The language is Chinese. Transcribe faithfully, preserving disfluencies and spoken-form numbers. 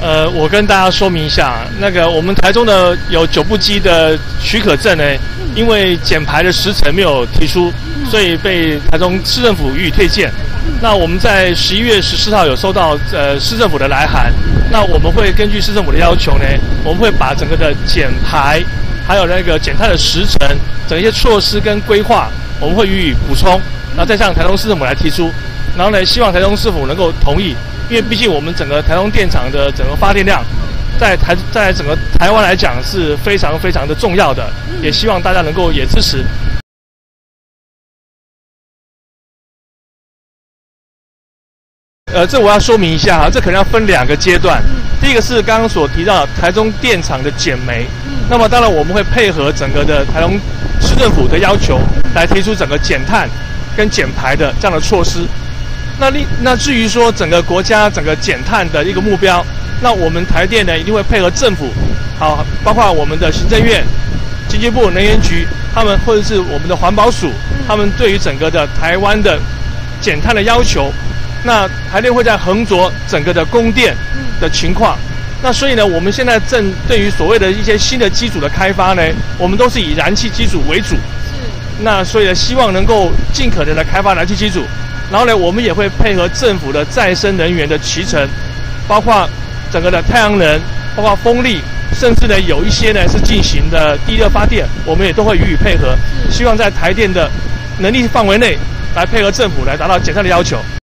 呃，我跟大家说明一下，那个我们台中的有九部机的许可证呢，因为减排的时程没有提出，所以被台中市政府予以退件。那我们在十一月十四号有收到呃市政府的来函，那我们会根据市政府的要求呢，我们会把整个的减排，还有那个减碳的时程，整一些措施跟规划，我们会予以补充，然后再向台中市政府来提出，然后呢，希望台中市府能够同意。因为毕竟我们整个台中电厂的整个发电量，在台在整个台湾来讲是非常非常的重要的，也希望大家能够也支持。呃，这我要说明一下哈，这可能要分两个阶段。第一个是刚刚所提到台中电厂的减煤，那么当然我们会配合整个的台中市政府的要求，来提出整个减碳跟减排的这样的措施。那另那至于说整个国家整个减碳的一个目标，那我们台电呢一定会配合政府，好，包括我们的行政院、经济部、能源局，他们或者是我们的环保署，他们对于整个的台湾的减碳的要求，那台电会在衡酌整个的供电的情况。那所以呢，我们现在正对于所谓的一些新的机组的开发呢，我们都是以燃气机组为主。是。那所以呢，希望能够尽可能的开发燃气机组。然后呢，我们也会配合政府的再生能源的期程，包括整个的太阳能，包括风力，甚至呢有一些呢是进行的地热发电，我们也都会予以配合，希望在台电的能力范围内来配合政府来达到减碳的要求。